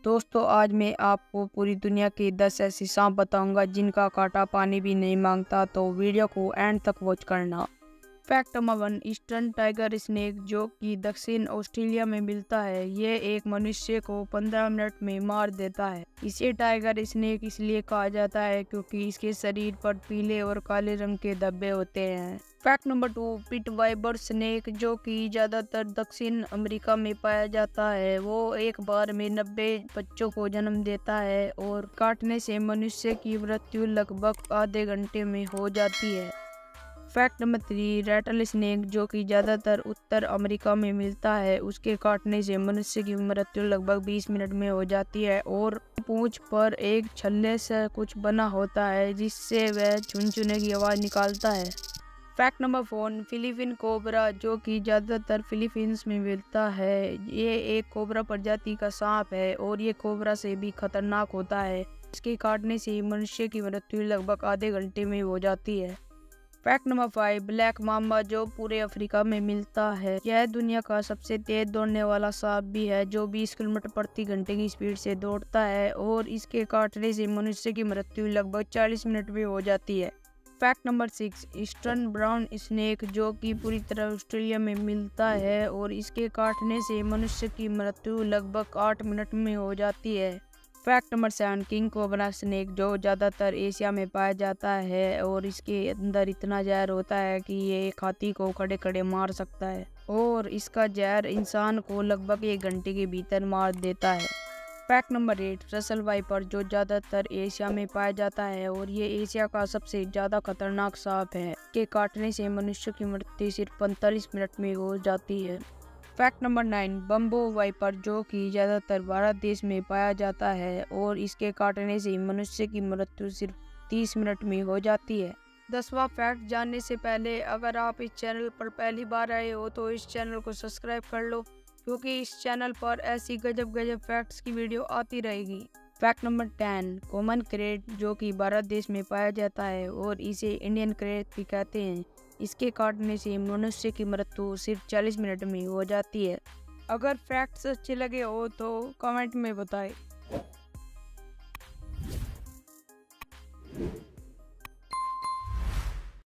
दोस्तों आज मैं आपको पूरी दुनिया के 10 ऐसी सांप बताऊंगा जिनका कांटा पानी भी नहीं मांगता, तो वीडियो को एंड तक वॉच करना। Fact number 1, eastern tiger snake जो कि दक्षिण ऑस्ट्रेलिया में मिलता है, ये एक मनुष्य को 15 मिनट में मार देता है। इसे टाइगर स्नेक इसलिए कहा जाता है क्योंकि इसके शरीर पर पीले और काले रंग के धब्बे होते हैं। Fact number 2, pit viper snake जो कि ज्यादातर दक्षिण अमेरिका में पाया जाता है, वो एक बार में 90 बच्चों को जन्म देता है और काटने से मनुष्य की मृत्यु लगभग आधे घंटे में हो जाती है। फैक्ट नंबर 3, रैटल स्नेक जो कि ज़्यादातर उत्तर अमेरिका में मिलता है, उसके काटने से मनुष्य की मृत्यु लगभग 20 मिनट में हो जाती है और पूंछ पर एक छल्ले से कुछ बना होता है जिससे वह चुनचुने की आवाज़ निकालता है। फैक्ट नंबर 4, फिलीपीन कोबरा जो कि ज़्यादातर फिलीपींस में मिलता है, ये एक कोबरा प्रजाति का सांप है और ये कोबरा से भी खतरनाक होता है। इसके काटने से मनुष्य की मृत्यु लगभग आधे घंटे में हो जाती है। फैक्ट नंबर 5, ब्लैक माम्बा जो पूरे अफ्रीका में मिलता है, यह दुनिया का सबसे तेज दौड़ने वाला सांप भी है जो 20 किलोमीटर प्रति घंटे की स्पीड से दौड़ता है और इसके काटने से मनुष्य की मृत्यु लगभग 40 मिनट में हो जाती है। Fact number 6, eastern brown snake जो कि पूरी तरह ऑस्ट्रेलिया में मिलता है और इसके काटने से मनुष्य की मृत्यु लगभग 8 मिनट में हो जाती है। Fact number 7, king cobra snake जो ज़्यादातर एशिया में पाया जाता है और इसके अंदर इतना जहर होता है कि ये एक हाथी को खड़े खड़े मार सकता है और इसका जहर इंसान को लगभग 1 घंटे के भीतर मार देता है। फैक्ट नंबर 8, रसल वाइपर जो ज़्यादातर एशिया में पाया जाता है और ये एशिया का सबसे ज़्यादा खतरनाक सांप है। के काटने से मनुष्य की मृत्यु सिर्फ 45 मिनट में हो जाती है। फैक्ट नंबर 9, बम्बो वाइपर जो कि ज़्यादातर भारत देश में पाया जाता है और इसके काटने से मनुष्य की मृत्यु सिर्फ 30 मिनट में हो जाती है। 10वां फैक्ट जानने से पहले अगर आप इस चैनल पर पहली बार आए हो तो इस चैनल को सब्सक्राइब कर लो क्योंकि इस चैनल पर ऐसी गजब फैक्ट्स की वीडियो आती रहेगी। फैक्ट नंबर 10, कॉमन क्रेट जो कि भारत देश में पाया जाता है और इसे इंडियन क्रेट भी कहते हैं, इसके काटने से मनुष्य की मृत्यु सिर्फ 40 मिनट में हो जाती है। अगर फैक्ट्स अच्छे लगे हो तो कमेंट में बताएं।